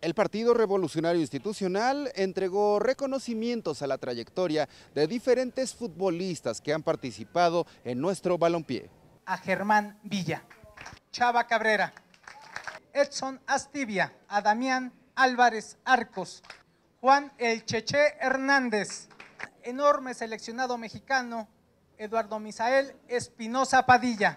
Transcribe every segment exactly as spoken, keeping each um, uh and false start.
El Partido Revolucionario Institucional entregó reconocimientos a la trayectoria de diferentes futbolistas que han participado en nuestro balompié. A Germán Villa, Chava Cabrera, Edson Astivia, a Damián Álvarez Arcos, Juan El Cheche Hernández, enorme seleccionado mexicano, Eduardo Misael Espinosa Padilla.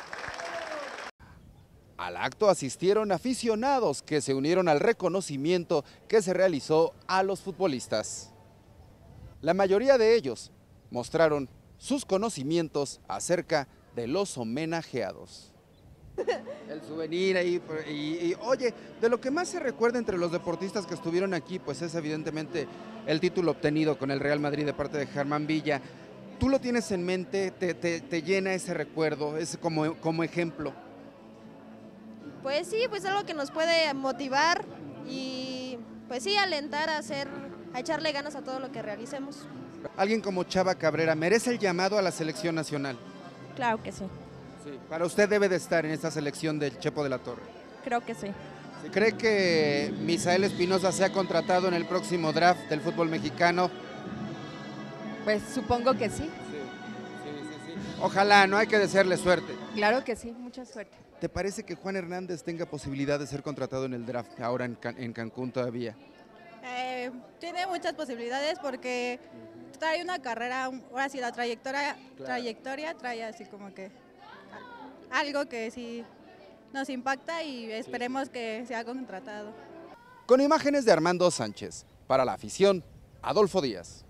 Al acto asistieron aficionados que se unieron al reconocimiento que se realizó a los futbolistas. La mayoría de ellos mostraron sus conocimientos acerca de los homenajeados. El souvenir ahí, y, y oye, de lo que más se recuerda entre los deportistas que estuvieron aquí, pues es evidentemente el título obtenido con el Real Madrid de parte de Germán Villa. ¿Tú lo tienes en mente? ¿Te, te, te llena ese recuerdo, ese como, como ejemplo? Pues sí, pues algo que nos puede motivar y pues sí, alentar a hacer, a echarle ganas a todo lo que realicemos. Alguien como Chava Cabrera merece el llamado a la selección nacional. Claro que sí. Sí. Para usted debe de estar en esta selección del Chepo de la Torre. Creo que sí. ¿Cree que Misael Espinosa sea contratado en el próximo draft del fútbol mexicano? Pues supongo que sí. Sí, sí, sí, sí. Ojalá, no hay que desearle suerte. Claro que sí, mucha suerte. ¿Te parece que Juan Hernández tenga posibilidad de ser contratado en el draft ahora en, Can en Cancún todavía? Eh, tiene muchas posibilidades porque trae una carrera, ahora sí la trayectoria, claro. trayectoria trae así como que algo que sí nos impacta y esperemos sí. que sea contratado. Con imágenes de Armando Sánchez, para La Afición, Adolfo Díaz.